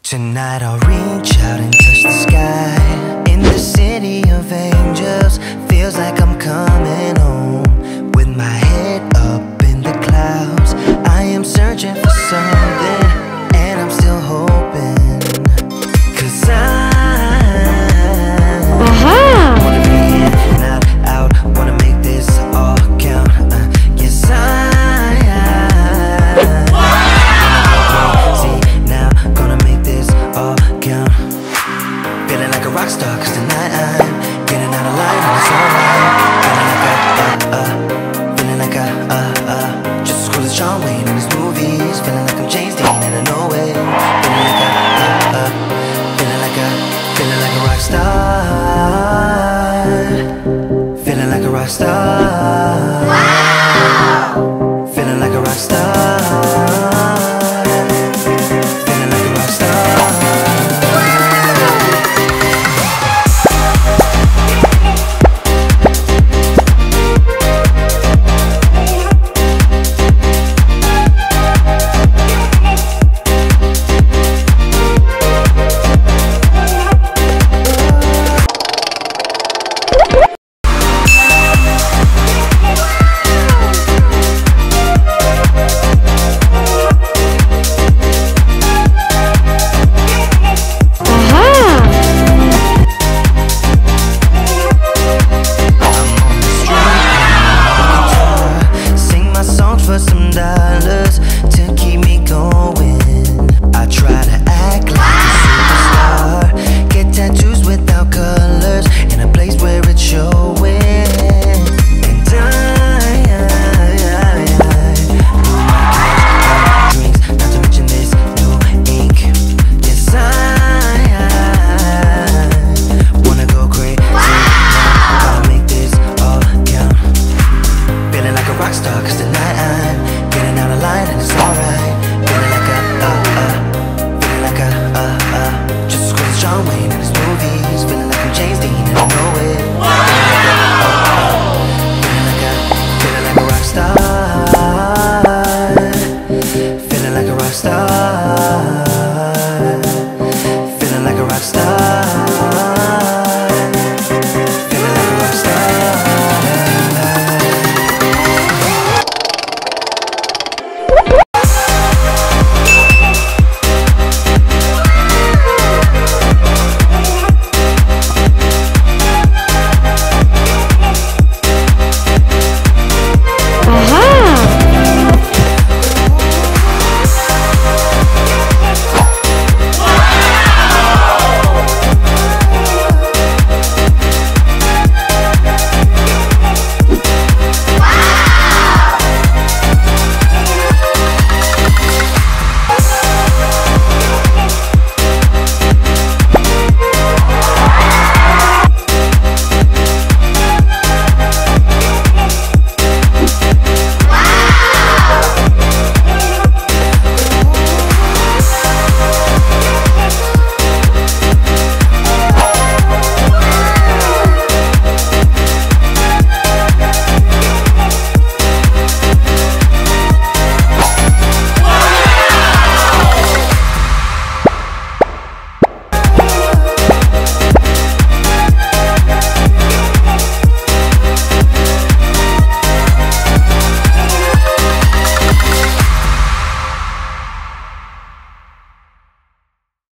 Tonight I'll reach out and touch the sky. In the city of angels, feels like I'm coming home. With my head up in the clouds, I am searching for something, and I'm still hoping. 'Cause I wanna be in, not out, wanna make this all count. Yes, feeling like a rock star, 'cause tonight I'm getting out of line and it's alright. Feeling like just as cool as John Wayne in his movies. Feeling like I'm James Dean and I know it. Feeling like a rock star. Feeling like a rock star.